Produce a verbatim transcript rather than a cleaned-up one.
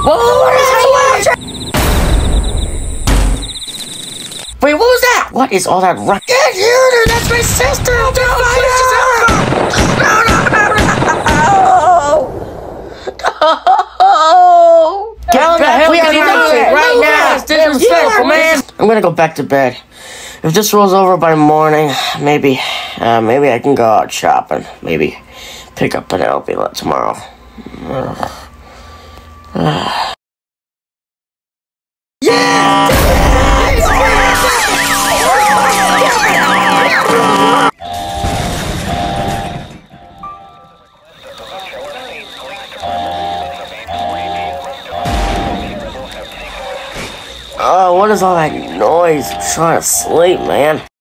Whoa, what is that? Wait, what was that? What is all that rock? Get you, dude! That's my sister! Don't fight her! No, no, no, no! Get back! We have to right now! It's disrespectful, man! I'm gonna go back to bed. If this rolls over by morning, maybe, uh, maybe I can go out shopping. Maybe pick up Penelope tomorrow. Ugh. Ugh. Yeah! Oh, what is all that noise? I'm trying to sleep, man.